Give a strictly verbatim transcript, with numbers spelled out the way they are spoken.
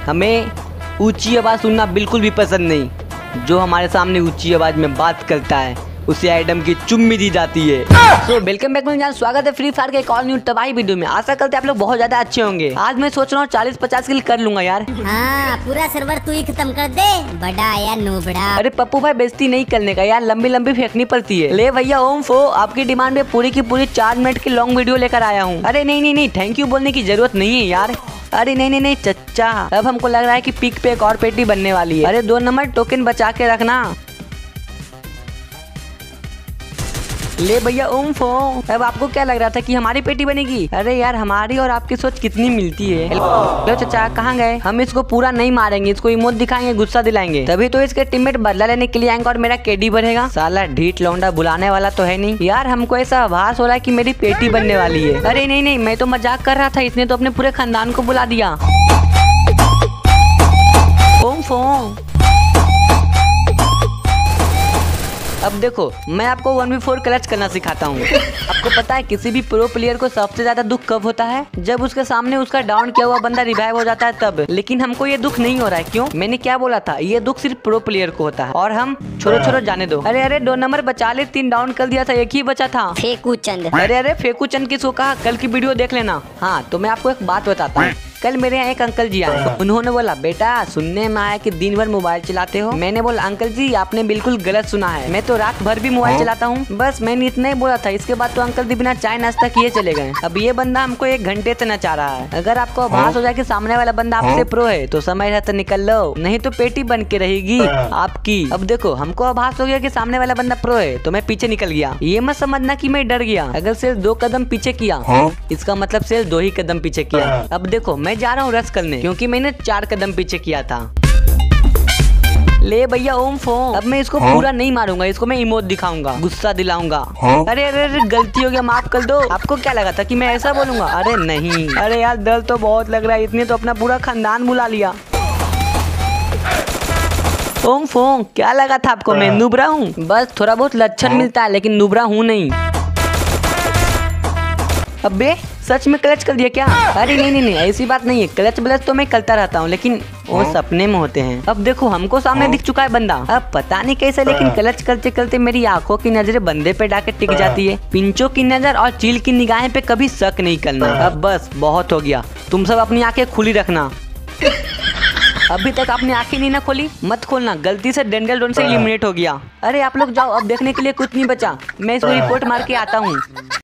हमें ऊंची आवाज़ सुनना बिल्कुल भी पसंद नहीं। जो हमारे सामने ऊंची आवाज़ में बात करता है उसे आइटम की चुम्मी दी जाती है। तो वेलकम बैक मेरे जान, स्वागत है फ्री फायर के एक और न्यू तबाही वीडियो में। आशा करते हैं आप लोग बहुत ज्यादा अच्छे होंगे। आज मैं सोच रहा हूँ चालीस पचास किल कर लूंगा यार। हाँ, पूरा सर्वर तू ही खत्म कर दे, बड़ा यार नोबड़ा। अरे पप्पू भाई बेइज्जती नहीं करने का यार, लंबी लंबी फेंकनी पड़ती है। ले भैया ओम फो, आपकी डिमांड में पूरी की पूरी चार मिनट की लॉन्ग वीडियो लेकर आया हूँ। अरे नहीं नहीं नहीं, थैंक यू बोलने की जरूरत नहीं है यार। अरे नहीं नहीं नहीं चच्चा, अब हमको लग रहा है कि पीक पे एक और पेटी बनने वाली है। अरे दो नंबर टोकन बचा के रखना। ले भैया ओम फो, अब आपको क्या लग रहा था कि हमारी पेटी बनेगी? अरे यार हमारी और आपकी सोच कितनी मिलती है। हेलो चाचा कहाँ गए? हम इसको पूरा नहीं मारेंगे, इसको इमोट दिखाएंगे, गुस्सा दिलाएंगे, तभी तो इसके टीममेट बदला लेने के लिए आएंगे और मेरा केडी बढ़ेगा। साला ढीठ लौंडा बुलाने वाला तो है नहीं यार। हमको ऐसा आभास हो रहा है कि मेरी पेटी बनने वाली है। अरे नहीं नहीं, मैं तो मजाक कर रहा था, इसने तो अपने पूरे खानदान को बुला दिया। ओम फो, अब देखो मैं आपको वन वी फोर क्लच करना सिखाता हूँ। आपको पता है किसी भी प्रो प्लेयर को सबसे ज्यादा दुख कब होता है? जब उसके सामने उसका डाउन किया हुआ बंदा रिवाइव हो जाता है तब। लेकिन हमको ये दुख नहीं हो रहा है, क्यों? मैंने क्या बोला था, ये दुख सिर्फ प्रो प्लेयर को होता है और हम छोड़ो छोड़ो जाने दो। अरे अरे दो नंबर बचा ले, तीन डाउन कर दिया था, एक ही बचा था। फेकू चंद। अरे अरे फेकू चंद किसको कहा? कल की वीडियो देख लेना। हाँ तो मैं आपको एक बात बताता हूँ। कल मेरे यहाँ एक अंकल जी आए, उन्होंने बोला बेटा सुनने में आया कि दिन भर मोबाइल चलाते हो। मैंने बोला अंकल जी आपने बिल्कुल गलत सुना है, मैं तो रात भर भी मोबाइल चलाता हूँ। बस मैंने इतना ही बोला था। इसके बाद तो अंकल जी बिना चाय नाश्ता किए चले गए। अब ये बंदा हमको एक घंटे से नचा रहा है। अगर आपको आभास हो जाए कि सामने वाला बंदा आपसे प्रो है तो समय रहता निकल लो, नहीं तो पेटी बन के रहेगी आपकी। अब देखो हमको आभास हो गया कि सामने वाला बंदा प्रो है तो मैं पीछे निकल गया। ये मत समझना कि मैं डर गया। अगर सिर्फ दो कदम पीछे किया इसका मतलब सिर्फ दो ही कदम पीछे किया। अब देखो मैं जा रहा हूँ रस करने, क्योंकि मैंने चार कदम पीछे किया था। ले भैया ओम फो, अब मैं इसको हाँ? पूरा नहीं मारूंगा, इसको मैं इमोट दिखाऊंगा, गुस्सा दिलाऊंगा। हाँ? अरे अरे अरे गलती हो गया, माफ कर दो। आपको क्या लगा था कि मैं ऐसा बोलूंगा? अरे नहीं। अरे यार डर तो बहुत लग रहा है, इसने तो अपना पूरा खानदान बुला लिया। ओम फो क्या लगा था आपको मैं नुबरा हूँ? बस थोड़ा बहुत लक्षण मिलता है लेकिन नुबरा हूँ नहीं। अबे सच में क्लच कर दिया क्या? अरे नहीं नहीं नहीं ऐसी बात नहीं है, क्लच ब्लच तो मैं करता रहता हूँ लेकिन वो सपने में होते हैं। अब देखो हमको सामने दिख चुका है बंदा, अब पता नहीं कैसे लेकिन क्लच करते करते मेरी आंखों की नजरें बंदे पे डाके टिक जाती है। पिंचों की नजर और चील की निगाहें पे कभी शक नहीं करना। अब बस बहुत हो गया, तुम सब अपनी आंखें खुली रखना। अभी तक आपने आंखें नहीं ना खोली, मत खोलना, गलती से डेंडल डोन से एलिमिनेट हो गया। अरे आप लोग जाओ, अब देखने के लिए कुछ नहीं बचा, मैं इसको रिपोर्ट मार के आता हूँ।